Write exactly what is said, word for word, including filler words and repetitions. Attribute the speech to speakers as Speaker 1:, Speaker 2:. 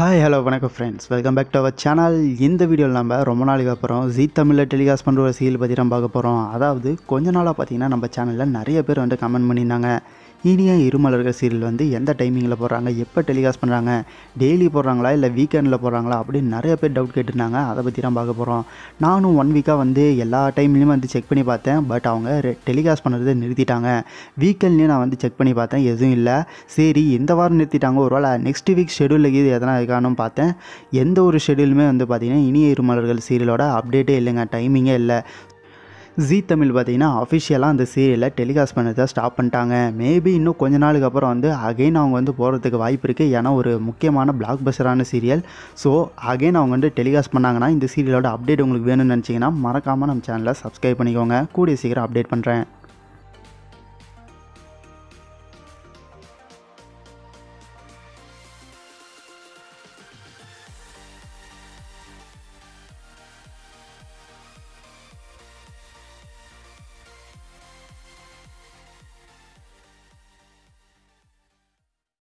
Speaker 1: Hi hello வணக்கம் friends, welcome back to our channel. இந்த வீடியோவில் நம்ம ரொம்ப நாளைக்கு அப்புறம் ஜீ தமிழில் டெலிகாஸ்ட் பண்ணுற ஒரு சீரியல் பற்றி நம்ம பார்க்க போகிறோம். அதாவது கொஞ்ச நாளாக பார்த்தீங்கன்னா நம்ம சேனலில் நிறைய பேர் வந்து கமெண்ட் பண்ணியிருந்தாங்க, இனியா இரு மலர்கள் சீரியல் வந்து எந்த டைமிங்கில் போடுறாங்க, எப்போ டெலிகாஸ்ட் பண்ணுறாங்க, டெய்லி போடுறாங்களா இல்லை வீக்கெண்டில் போடுறாங்களா அப்படின்னு நிறைய பேர் டவுட் கேட்டுருந்தாங்க. அதை பற்றி தான் பார்க்க போகிறோம். நானும் ஒன் வீக்காக வந்து எல்லா டைம்லேயும் வந்து செக் பண்ணி பார்த்தேன். பட் அவங்க டெலிகாஸ்ட் பண்ணுறதை நிறுத்திட்டாங்க. வீக்கெண்ட்லேயும் நான் வந்து செக் பண்ணி பார்த்தேன், எதுவும் இல்லை. சரி, இந்த வாரம் நிறுத்திட்டாங்க, ஒரு வேளை நெக்ஸ்ட் வீக் ஷெடியூலில் இது எதனா இருக்கானு பார்த்தேன். எந்த ஒரு ஷெடியூலுமே வந்து பார்த்திங்கன்னா இனிய இரு மலர்கள் சீரியலோட அப்டேட்டே இல்லைங்க, டைமிங்கே இல்லை. ஜீ தமிழ் பார்த்திங்கன்னா அஃபிஷியலாக அந்த சீரியலை டெலிகாஸ்ட் பண்ணதை ஸ்டாப் பண்ணிட்டாங்க. மேபி இன்னும் கொஞ்ச நாளுக்கு அப்புறம் வந்து அகைன் அவங்க வந்து போகிறதுக்கு வாய்ப்பு இருக்குது. ஏன்னா ஒரு முக்கியமான பிளாக் பஸ்டரான சீரியல். ஸோ அகைன் அவங்க வந்து டெலிகாஸ்ட் பண்ணாங்கன்னா இந்த சீரியலோட அப்டேட் உங்களுக்கு வேணும்னு நினச்சிங்கன்னா மறக்காமல் நம்ம சேனலை சப்ஸ்கிரைப் பண்ணிக்கோங்க. கூடிய சீக்கிரம் அப்டேட் பண்ணுறேன்.